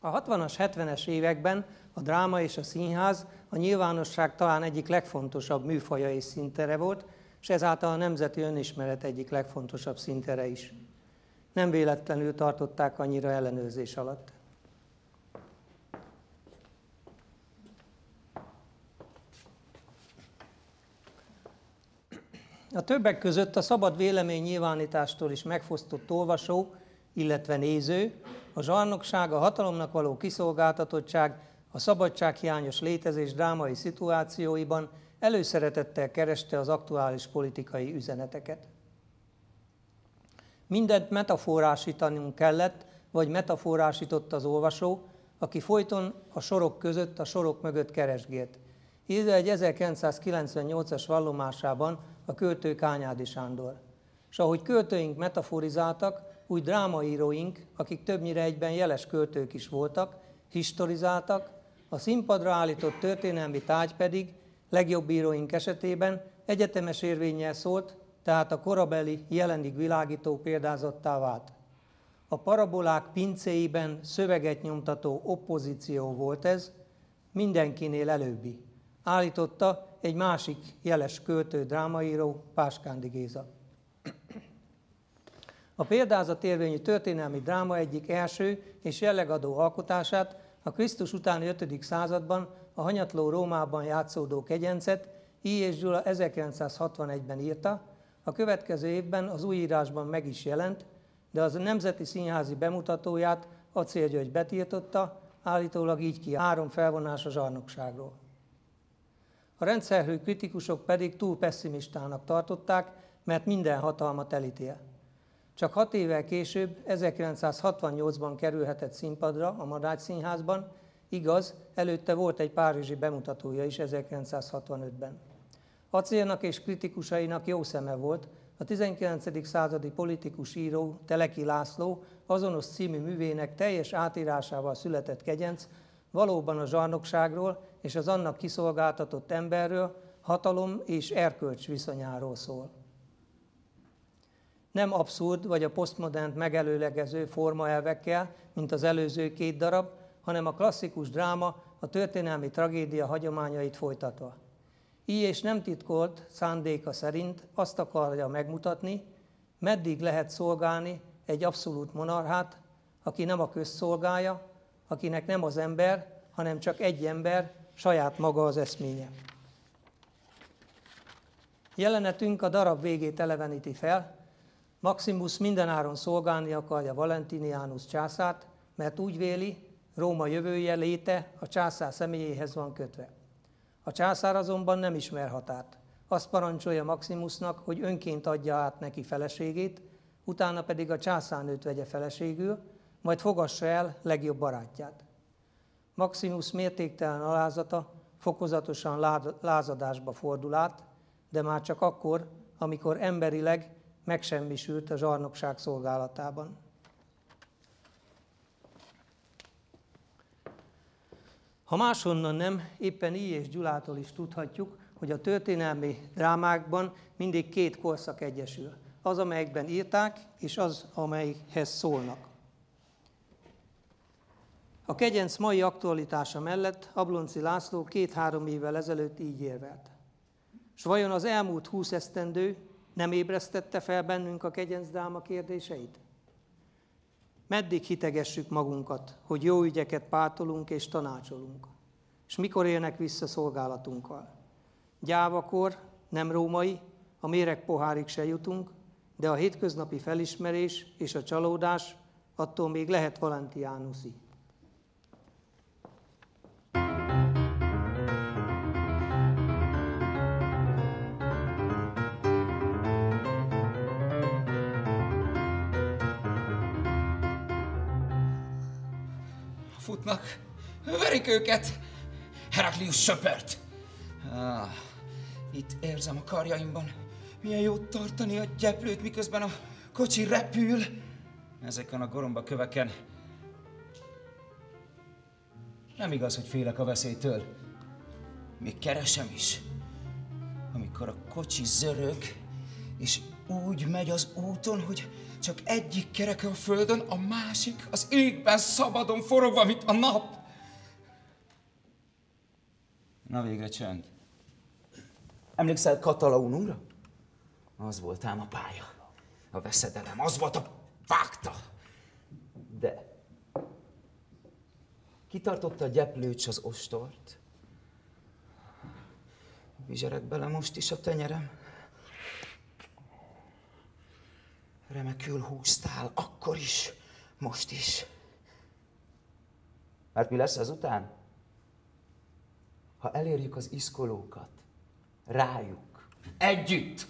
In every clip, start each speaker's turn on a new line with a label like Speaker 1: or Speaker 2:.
Speaker 1: A 60-as, 70-es években a dráma és a színház a nyilvánosság talán egyik legfontosabb műfaja és színtere volt, és ezáltal a nemzeti önismeret egyik legfontosabb színtere is. Nem véletlenül tartották annyira ellenőrzés alatt. A többek között a szabad véleménynyilvánítástól is megfosztott olvasó, illetve néző, a zsarnokság, a hatalomnak való kiszolgáltatottság, a szabadsághiányos létezés drámai szituációiban előszeretettel kereste az aktuális politikai üzeneteket. Mindent metaforásítanunk kellett, vagy metaforásított az olvasó, aki folyton a sorok között, a sorok mögött keresgélt. Írja egy 1998-as vallomásában a költő Kányádi Sándor. És ahogy költőink metaforizáltak, úgy drámaíróink, akik többnyire egyben jeles költők is voltak, historizáltak, a színpadra állított történelmi tárgy pedig, legjobb íróink esetében egyetemes érvénnyel szólt, tehát a korabeli jelenig világító példázattá vált. A parabolák pincéiben szöveget nyomtató oppozíció volt ez, mindenkinél előbbi. Állította egy másik jeles költő drámaíró, Páskándi Géza. A példázatérvényű történelmi dráma egyik első és jellegadó alkotását, a Krisztus utáni 5. században a hanyatló Rómában játszódó Kegyencet I. és Gyula 1961-ben írta, a következő évben az újírásban meg is jelent, de az Nemzeti Színházi bemutatóját Acél György betiltotta, állítólag így ki 3 felvonás a zsarnokságról. A rendszerhű kritikusok pedig túl pesszimistának tartották, mert minden hatalmat elítél. Csak 6 évvel később, 1968-ban kerülhetett színpadra a Madách Színházban, igaz, előtte volt egy párizsi bemutatója is 1965-ben. Acélnak és kritikusainak jó szeme volt, a 19. századi politikus író Teleki László azonos című művének teljes átírásával született Kegyenc valóban a zsarnokságról és az annak kiszolgáltatott emberről, hatalom és erkölcs viszonyáról szól. Nem abszurd vagy a posztmodernt megelőlegező formaelvekkel, mint az előző 2 darab, hanem a klasszikus dráma, a történelmi tragédia hagyományait folytatva. Így és nem titkolt szándéka szerint azt akarja megmutatni, meddig lehet szolgálni egy abszolút monarchát, aki nem a közszolgálja, akinek nem az ember, hanem csak egy ember, saját maga az eszménye. Jelenetünk a darab végét eleveníti fel. Maximus mindenáron szolgálni akarja Valentinianus császárt, mert úgy véli, Róma jövője, léte a császár személyéhez van kötve. A császár azonban nem ismer határt. Azt parancsolja Maximusnak, hogy önként adja át neki feleségét, utána pedig a császárnőt vegye feleségül, majd fogassa el legjobb barátját. Maximus mértéktelen alázata fokozatosan lázadásba fordul át, de már csak akkor, amikor emberileg megsemmisült a zsarnokság szolgálatában. Ha máshonnan nem, éppen I. és Gyulától is tudhatjuk, hogy a történelmi drámákban mindig 2 korszak egyesül. Az, amelyekben írták, és az, amelyhez szólnak. A Kegyenc mai aktualitása mellett Ablonczy László 2-3 évvel ezelőtt így érvelt. S vajon az elmúlt 20 esztendő nem ébresztette fel bennünk a Kegyenc dráma kérdéseit? Meddig hitegessük magunkat, hogy jó ügyeket pártolunk és tanácsolunk? És mikor élnek vissza szolgálatunkkal? Gyávakor, nem római, a méregpohárig se jutunk, de a hétköznapi felismerés és a csalódás attól még lehet valentiánuszi.
Speaker 2: Futnak, verik őket! Heraklius söpört! Itt érzem a karjaimban, milyen jót tartani a gyeplőt, miközben a kocsi repül. Ezeken a goromba köveken. Nem igaz, hogy félek a veszélytől. Még keresem is. Amikor a kocsi zörög, és úgy megy az úton, hogy csak egyik kereke a földön, a másik az égben szabadon forogva, mint a nap. Na végre csönd. Emlékszel Katalaunumra? Az volt ám a pálya. A veszedelem, az volt a vágta. De kitartotta a gyeplőcs az ostort. Vizserek bele most is a tenyerem. Remekül húztál, akkor is, most is. Mert mi lesz ezután? Ha elérjük az iszkolókat, rájuk, együtt.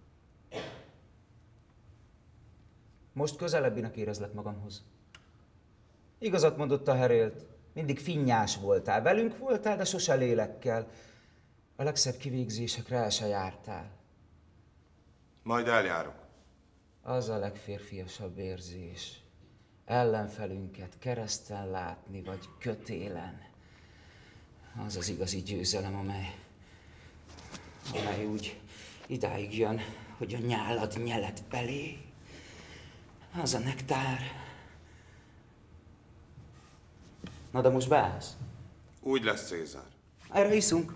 Speaker 2: Most közelebbinek érezlek magamhoz. Igazat mondott a herélt, mindig finnyás voltál, velünk voltál, de sose lélekkel. A legszebb kivégzésekre el se jártál.
Speaker 3: Majd eljárok.
Speaker 2: Az a legférfiasabb érzés. Ellenfelünket kereszten látni, vagy kötélen. Az az igazi győzelem, amely úgy idáig jön, hogy a nyálad nyelet belé. Az a nektár. Na de most beállsz?
Speaker 3: Úgy lesz, Cézár.
Speaker 2: Erre iszunk.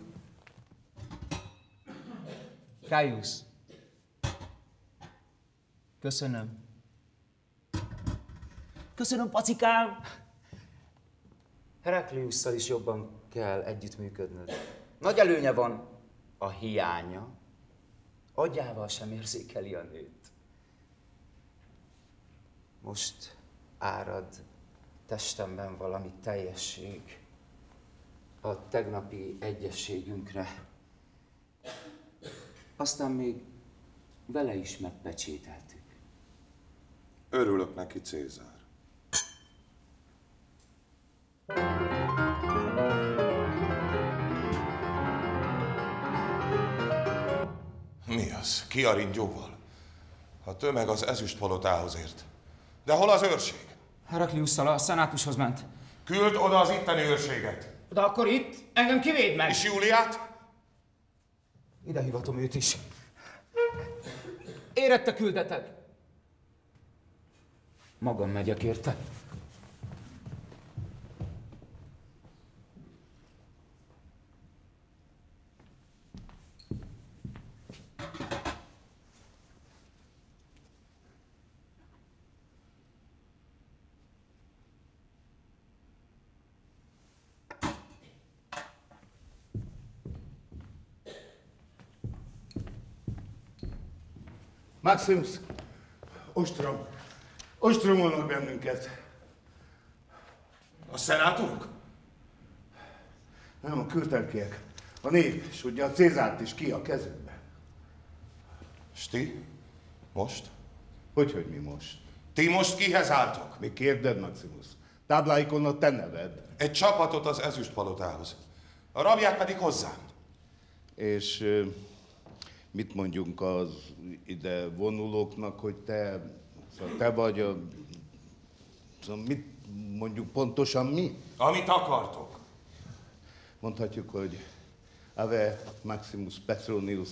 Speaker 2: Caius. Köszönöm. Köszönöm, pacikám! Herakliusszal is jobban kell együttműködnöd. Nagy előnye van a hiánya. Agyával sem érzékeli a nőt. Most árad testemben valami teljesség a tegnapi egyességünkre. Aztán még vele is megpecsételtük.
Speaker 3: Örülök neki, Cézár. Mi az? Ki a ringyóval? A tömeg az ezüstpalotához ért. De hol az őrség?
Speaker 2: Herakliusszal a szenátushoz ment.
Speaker 3: Küld oda az itteni őrséget.
Speaker 2: De akkor itt engem kivéd meg!
Speaker 3: És Júliát?
Speaker 2: Ide hivatom őt is. Érett a küldeted. Magam megyek érte.
Speaker 4: Maximus, ostromolnak bennünket.
Speaker 3: A szenátorok?
Speaker 4: Nem, a kültelkiek. A nép, és ugye a Cézárt is ki a kezükbe.
Speaker 3: És ti? Most?
Speaker 4: Hogy mi most?
Speaker 3: Ti most kihez álltok?
Speaker 4: Mi kérded, Maximus? Tábláikon a te neved.
Speaker 3: Egy csapatot az ezüstpalotához. A rabját pedig hozzám.
Speaker 4: És mit mondjunk az ide vonulóknak, hogy te vagy a... Szóval mit mondjuk pontosan mi?
Speaker 3: Amit akartok.
Speaker 4: Mondhatjuk, hogy Ave Maximus Petronius.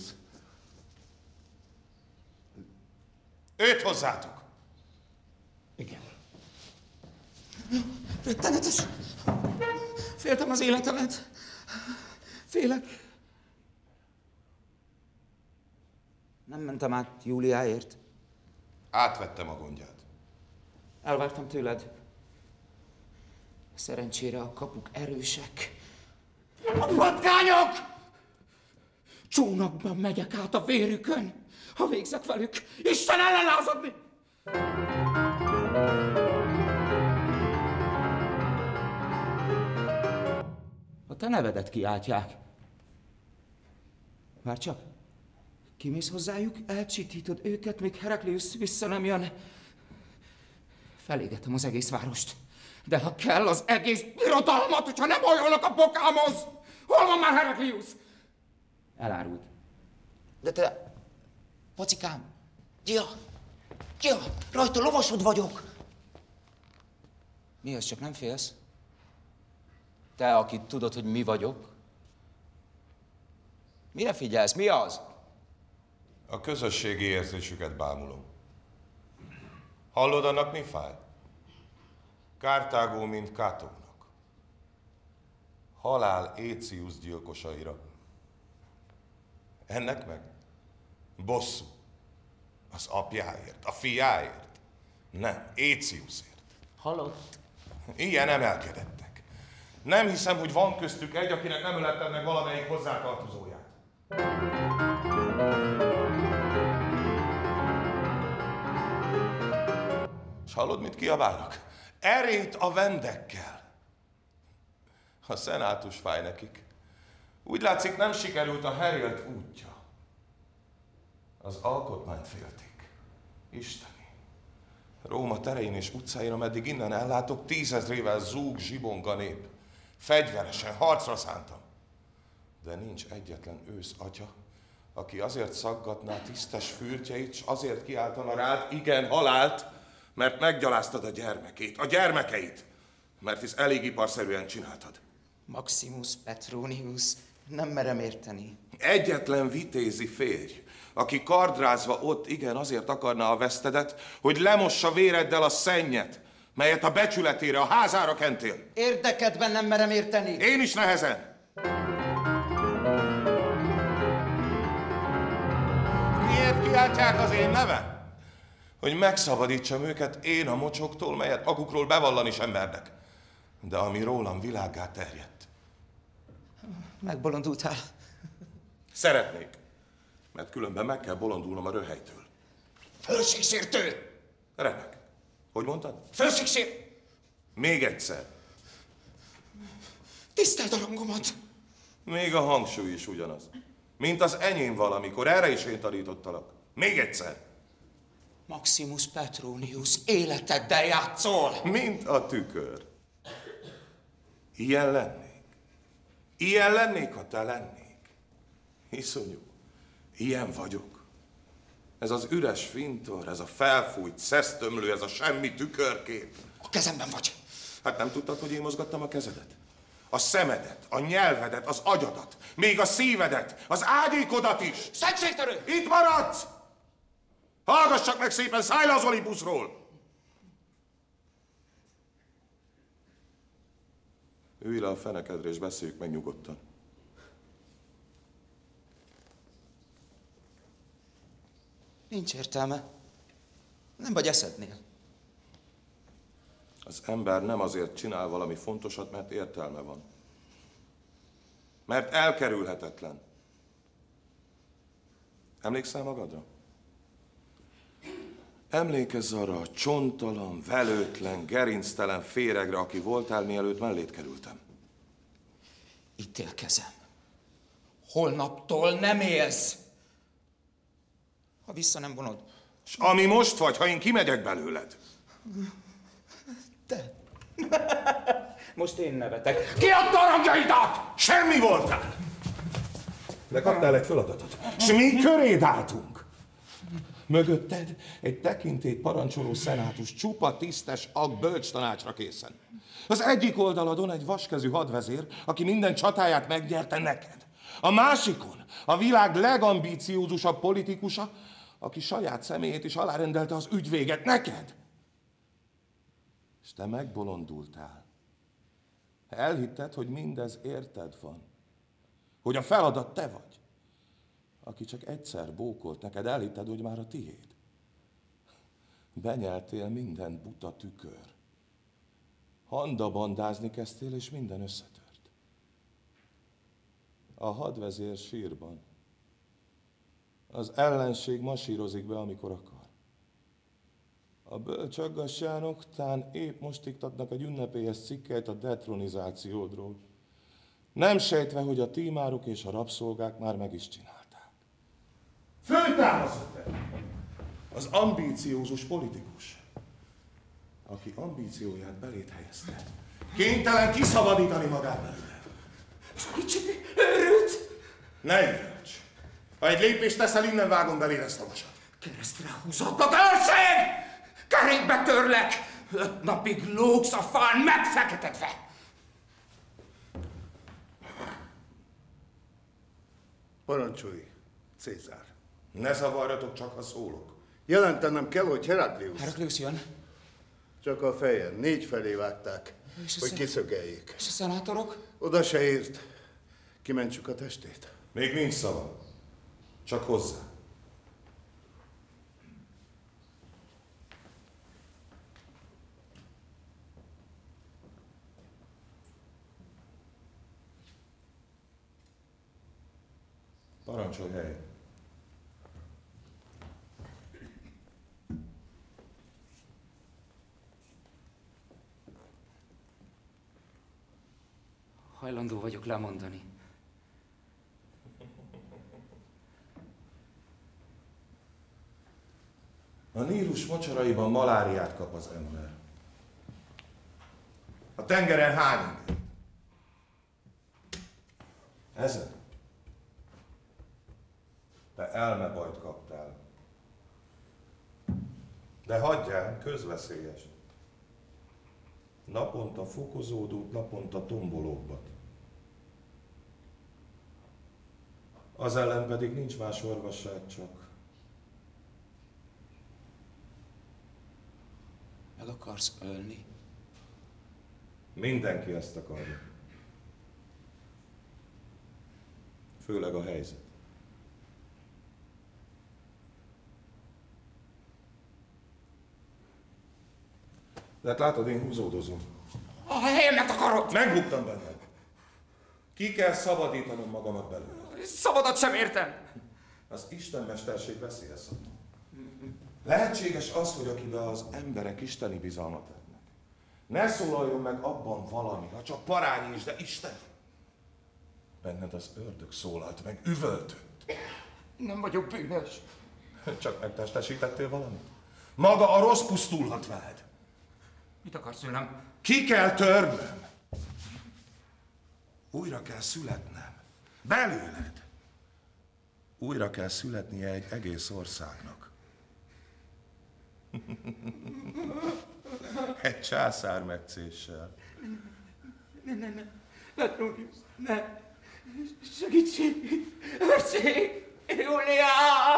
Speaker 3: Őt hozzátok.
Speaker 4: Igen.
Speaker 2: Rettenetes! Féltem az életemet. Félek. Nem mentem át Júliáért.
Speaker 3: Átvettem a gondját.
Speaker 2: Elvártam tőled. Szerencsére a kapuk erősek. A patkányok! Csónakban megyek át a vérükön, ha végzek velük. Isten ellen lázadni! A te nevedet kiáltják. Várj csak. Kimész hozzájuk, elcsitítod őket, míg Heraklius vissza nem jön. Felégetem az egész várost. De ha kell, az egész birodalmat, hogyha nem hajolok a bokámhoz! Hol van már Heraklius? Elárult. De te... Pacikám! Gia! Rajta lovasod vagyok! Mi az, csak nem félsz? Te, aki tudod, hogy mi vagyok? Mire figyelsz? Mi az?
Speaker 3: A közösségi érzésüket bámulom. Hallod, annak mi fáj? Kartágó, mint Catónak. Halál Écius gyilkosaira. Ennek meg bosszú. Az apjáért, a fiáért. Nem, Éciusért.
Speaker 2: Halott.
Speaker 3: Ilyen emelkedettek. Nem hiszem, hogy van köztük egy, akinek nem ölettem meg valamelyik hozzátartozóját. És hallod, mit kiabálnak? Erét a vendekkel. A szenátus fáj nekik. Úgy látszik, nem sikerült a herélt útja. Az alkotmányt félték. Isteni. Róma terein és utcáin, ameddig innen ellátok, 10 000-ével zúg, zsibong a nép. Fegyveresen, harcra szántam. De nincs egyetlen ősz atya, aki azért szaggatná tisztes fürtjeit, s azért kiáltana rád, igen, halált, mert meggyaláztad a gyermekét, a gyermekeit, mert hisz elég iparszerűen csináltad.
Speaker 2: Maximus Petronius, nem merem érteni.
Speaker 3: Egyetlen vitézi férj, aki kardrázva ott igen azért akarná a vesztedet, hogy lemossa véreddel a szennyet, melyet a becsületére, a házára kentél.
Speaker 2: Érdekedben nem merem érteni.
Speaker 3: Én is nehezen. Miért kiáltják az én nevem? Hogy megszabadítsam őket én a mocsoktól, melyet magukról bevallani sem mernek. De ami rólam világgá terjedt.
Speaker 2: Megbolondultál.
Speaker 3: Szeretnék, mert különben meg kell bolondulnom a röhelytől.
Speaker 2: Fölségsértő!
Speaker 3: Remek. Hogy mondtad?
Speaker 2: Fölségsértő!
Speaker 3: Még egyszer.
Speaker 2: Tiszteld a rangomat!
Speaker 3: Még a hangsúly is ugyanaz. Mint az enyém valamikor, erre is én tanítottalak. Még egyszer.
Speaker 2: Maximus Petronius, életeddel játszol!
Speaker 3: Mint a tükör. Ilyen lennék. Ilyen lennék, ha te lennék. Iszonyú. Ilyen vagyok. Ez az üres fintor, ez a felfújt szesztömlő, ez a semmi tükörkép.
Speaker 2: A kezemben vagy.
Speaker 3: Hát nem tudtad, hogy én mozgattam a kezedet? A szemedet, a nyelvedet, az agyadat, még a szívedet, az ágyékodat is.
Speaker 2: Szentségtörő!
Speaker 3: Itt maradsz! Hallgassak meg szépen, szállj le az Olympusról! Ülj le a fenekedre és beszéljük meg nyugodtan.
Speaker 2: Nincs értelme. Nem vagy eszednél.
Speaker 3: Az ember nem azért csinál valami fontosat, mert értelme van. Mert elkerülhetetlen. Emlékszel magadra? Emlékezz arra a csonttalan, velőtlen, gerinctelen féregre, aki voltál, mielőtt mellét kerültem.
Speaker 2: Ítélkezem. Holnaptól nem élsz. Ha vissza nem vonod.
Speaker 3: És ami most vagy, ha én kimegyek belőled.
Speaker 2: Te. Most én nevetek. Kiadta a rangjaidat!
Speaker 3: Semmi voltál! De kaptál egy feladatot. S mi köréd álltunk. Mögötted egy tekintélyt parancsoló szenátus csupa tisztes bölcs tanácsra készen. Az egyik oldaladon egy vaskezű hadvezér, aki minden csatáját megnyerte neked. A másikon a világ legambíciózusabb politikusa, aki saját személyét is alárendelte az ügyvéget neked. És te megbolondultál. Elhitted, hogy mindez érted van. Hogy a feladat te vagy. Aki csak egyszer bókolt neked, elhitted, hogy már a tiéd. Benyeltél minden buta tükör. Handabandázni kezdtél, és minden összetört. A hadvezér sírban. Az ellenség masírozik be, amikor akar. A bölcsaggassánok tán épp most iktatnak egy ünnepélyes cikkeit a detronizációdról. Nem sejtve, hogy a tímárok és a rabszolgák már meg is csinálták. Föltámazott az ambíciózus politikus, aki ambícióját beléd helyezte. Kénytelen kiszabadítani magát belőle.
Speaker 2: Őrült!
Speaker 3: Ne üvölts! Ha egy lépést teszel, innen vágom beléd ezt a vasat.
Speaker 2: Keresztre húzatnak őrség! Kerékbe törlek! 5 napig lógsz a fán megfeketedve!
Speaker 4: Parancsolj, Cézár.
Speaker 3: Ne zavarjatok, csak ha szólok.
Speaker 4: Jelentenem kell, hogy Heraklius.
Speaker 2: Heraklius jön?
Speaker 4: Csak a fejen. 4 felé vágták,
Speaker 2: És
Speaker 4: hogy kiszögeljék.
Speaker 2: És a szenátorok?
Speaker 4: Oda se ért. Kimentsük a testét.
Speaker 3: Még nincs szava. Csak hozzá. Parancsolj helyet.
Speaker 2: Hajlandó vagyok lemondani.
Speaker 3: A Nílus mocsaraiban maláriát kap az ember. A tengeren hány idő? Ezen? Te elmebajt kaptál. De hagyjál, közveszélyes. Naponta fokozódó, naponta tombolóbbat. Az ellen pedig nincs más orvosság, csak
Speaker 2: Meg akarsz ölni?
Speaker 3: mindenki ezt akarja. Főleg a helyzet. De hát látod, én húzódozom.
Speaker 2: A helyemet akarod!
Speaker 3: Megbuktam benned. Ki kell szabadítanom magamat belőle.
Speaker 2: Szabadat sem értem!
Speaker 3: Az istenmesterség veszélyes. Lehetséges az, hogy akiben az emberek isteni bizalmat adnak. Ne szólaljon meg abban valami, ha csak parányi is, de Isten. Benned az ördög szólalt meg, üvöltött.
Speaker 2: Nem vagyok bűnös.
Speaker 3: Csak megtestesítettél valamit? Maga a rossz pusztulhat veled.
Speaker 2: Mit akarsz tőlem?
Speaker 3: Ki kell törnöm. Újra kell születnem. Belőled. Újra kell születnie egy egész országnak. Egy császár megcéssel.
Speaker 2: Ne. Petronius, ne. Segítség! Őrség! Júlia!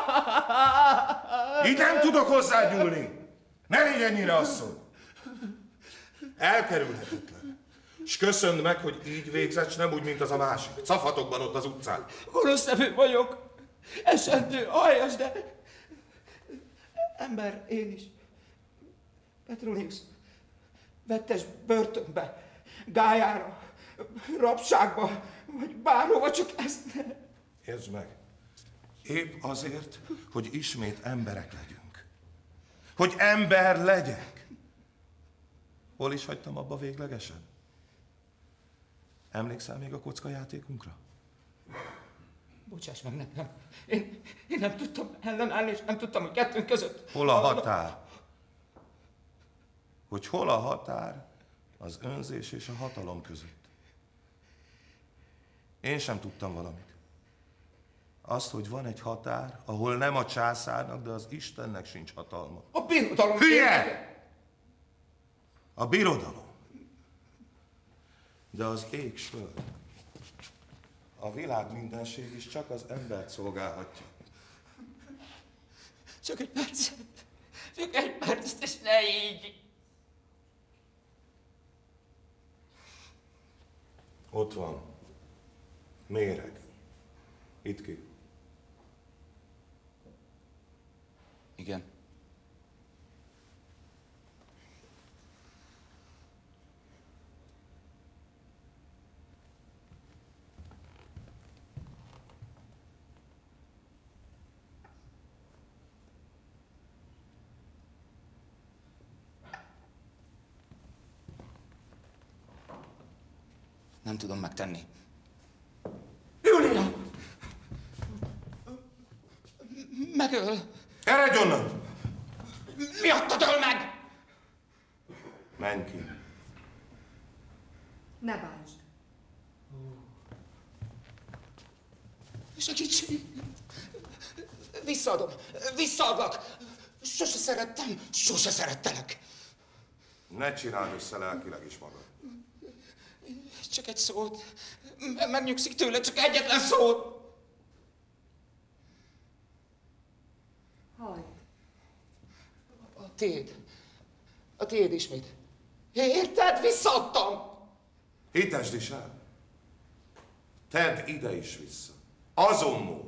Speaker 3: Így nem tudok hozzágyúlni. Ne légy ennyire asszony. Elkerülhetetlen. S köszönd meg, hogy így végzett, s nem úgy, mint az a másik. Cafatokban ott az utcán.
Speaker 2: Gonosz nevű vagyok. Esendő, aljas, de... Ember, én is. Petronius, vettes börtönbe, gályára, rabságba, vagy bárhova, csak ezt ne.
Speaker 3: Értsd meg. Épp azért, hogy ismét emberek legyünk. Hogy ember legyek. Hol is hagytam abba véglegesen? Emlékszel még a kockajátékunkra?
Speaker 2: Bocsáss meg nekem. Én nem tudtam ellenállni, és nem tudtam, hogy kettőnk között...
Speaker 3: Hol a határ? Hogy hol a határ az önzés és a hatalom között? Én sem tudtam valamit. Azt, hogy van egy határ, ahol nem a császárnak, de az Istennek sincs hatalma.
Speaker 2: A birodalom...
Speaker 3: Hülye! A birodalom. De az ég s föld. A világ mindenség is csak az embert szolgálhatja.
Speaker 2: Csak egy percet. Csak egy percet, és ne így.
Speaker 3: Ott van. Méreg. Itt ki.
Speaker 2: Igen. Nem tudom megtenni. Júlia! Megöl!
Speaker 3: Eredj onnan!
Speaker 2: Miattad öl meg!
Speaker 3: Menj ki.
Speaker 5: Ne bántsd.
Speaker 2: Segítség! Visszaadom! Visszaadlak! Sose szerettem, sose szerettelek!
Speaker 3: Ne csináld össze lelkileg is magad.
Speaker 2: Csak egy szót. Megnyugszik tőle, csak egyetlen szót.
Speaker 5: Hajt.
Speaker 2: A tiéd. A tiéd ismét. Érted? Visszaadtam!
Speaker 3: Hitesd is el. Tedd ide is vissza. Azon mód.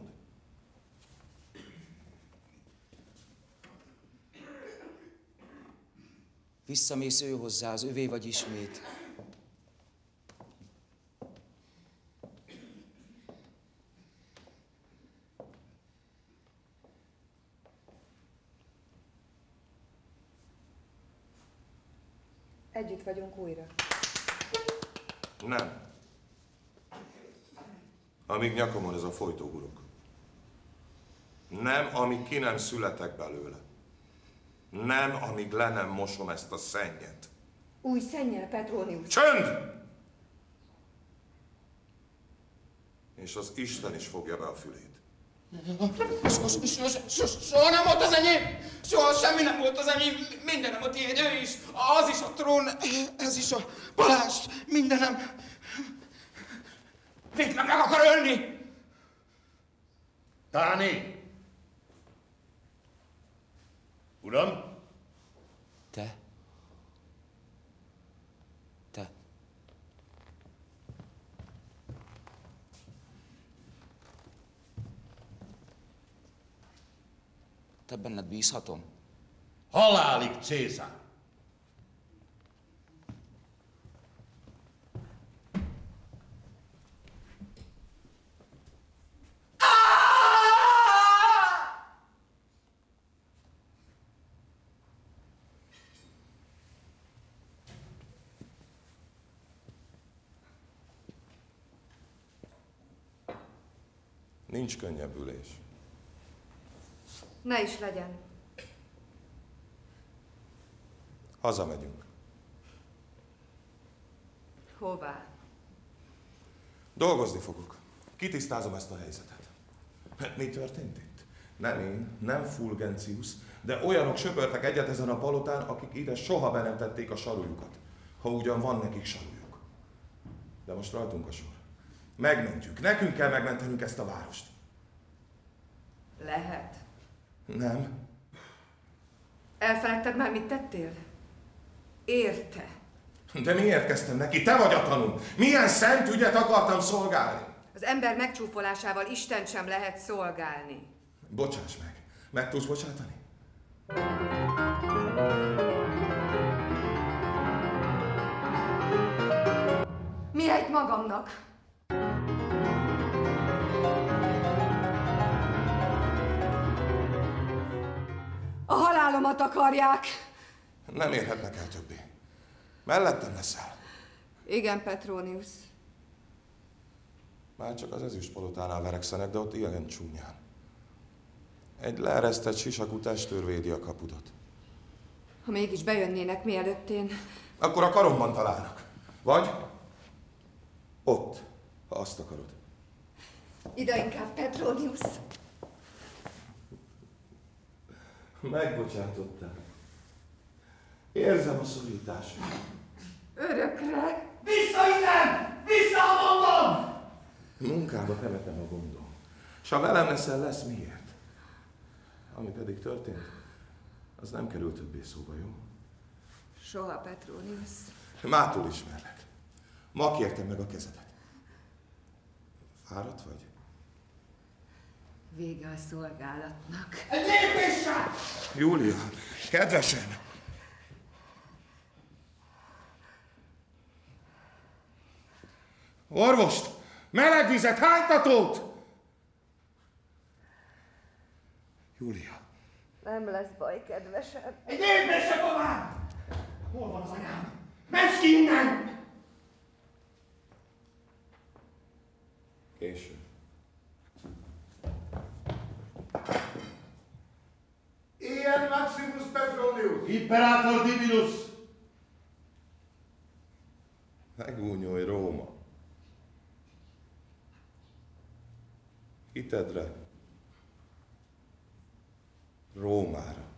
Speaker 2: Visszamész ő hozzá, az övé vagy ismét.
Speaker 5: Együtt vagyunk újra.
Speaker 3: Nem. Amíg nyakomon ez a folytógurok. Nem, amíg ki nem születek belőle. Nem, amíg le nem mosom ezt a szennyet.
Speaker 5: Új szennyel, Petronius.
Speaker 3: Csönd! És az Isten is fogja be a fülét.
Speaker 2: Soha nem volt az enyém! Soha semmi nem volt az enyém! Mindenem a tiéd, ő is! Az is a trón, ez is a Balázs! Mindenem! Végig meg akar ölni!
Speaker 4: Táni! Uram?
Speaker 2: Te? Te? Te benned bízhatom?
Speaker 4: Halálig Cézár!
Speaker 3: Nincs könnyebbülés.
Speaker 5: Ne is legyen.
Speaker 3: Hazamegyünk.
Speaker 5: Hová?
Speaker 3: Dolgozni fogok. Kitisztázom ezt a helyzetet. Mi történt itt? Nem én, nem Fulgencius, de olyanok söpörtek egyet ezen a palotán, akik ide soha be nem tették a saruljukat. Ha ugyan van nekik saruljuk. De most rajtunk a sor. Megmentjük. Nekünk kell megmentenünk ezt a várost.
Speaker 5: Lehet.
Speaker 3: Nem.
Speaker 5: Elfelejted már, mit tettél? Érte.
Speaker 3: De miért kezdtem neki? Te vagy a tanú. Milyen szent ügyet akartam szolgálni?
Speaker 5: Az ember megcsúfolásával Istent sem lehet szolgálni.
Speaker 3: Bocsáss meg. Meg tudsz bocsátani?
Speaker 5: Mihelyt magamnak. A halálomat akarják.
Speaker 3: Nem érhetnek el többé. Mellettem leszel.
Speaker 5: Igen, Petronius.
Speaker 3: Már csak az ezüstpalotánál verekszenek, de ott ilyen csúnyán. Egy leeresztett sisakú testőr védi a kapudat.
Speaker 5: Ha mégis bejönnének mielőtt én...
Speaker 3: Akkor a karomban találnak. Vagy ott, ha azt akarod.
Speaker 5: Ide inkább, Petronius.
Speaker 3: Megbocsátottál. Érzem a szorítást.
Speaker 5: Örökre.
Speaker 4: Vissza innen! Vissza, mondom!
Speaker 3: Munkába temetem a gondom. S ha velem leszel, lesz miért. Ami pedig történt, az nem kerül többé szóba, jó?
Speaker 5: Soha, Petronius.
Speaker 3: Mától ismerlek. Ma kértem meg a kezedet. Fáradt vagy?
Speaker 5: Vége a szolgálatnak.
Speaker 4: Egy lépéssel!
Speaker 3: Júlia, kedvesen! Orvost! Meleg vizet, hánytatót! Júlia.
Speaker 5: Nem lesz baj, kedvesem.
Speaker 4: Egy lépéssel tovább! Hol van az anyám? Menj ki innen!
Speaker 3: Késő.
Speaker 4: Ilyen Maximus Petronius! Imperator Divinus!
Speaker 3: Megúnyolj Róma. Hitedre. Rómára.